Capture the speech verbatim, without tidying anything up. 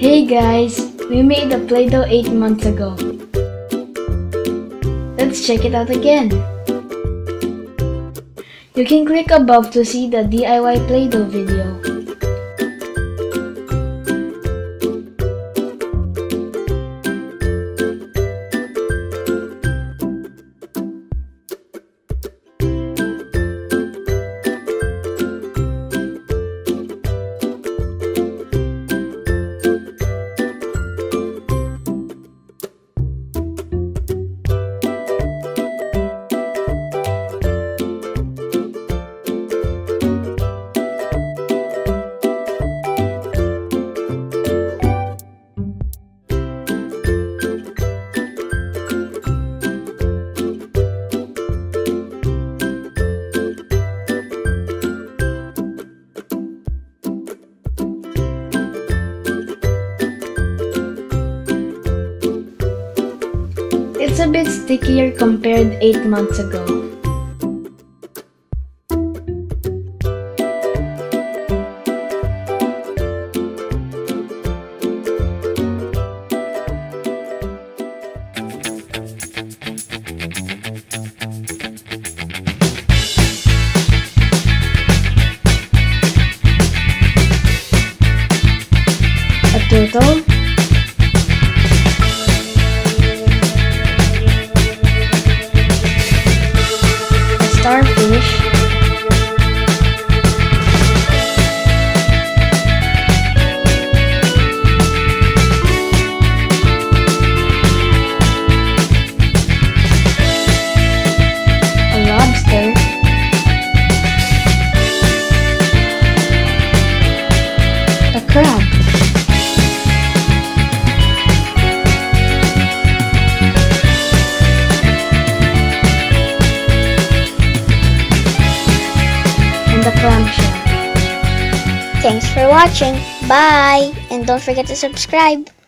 Hey guys, we made a Play-Doh eight months ago. Let's check it out again. You can click above to see the D I Y Play-Doh video. It's a bit stickier compared eight months ago. A turtle. Starfish, a lobster, a crab, the clamshell. Thanks for watching. Bye! And don't forget to subscribe.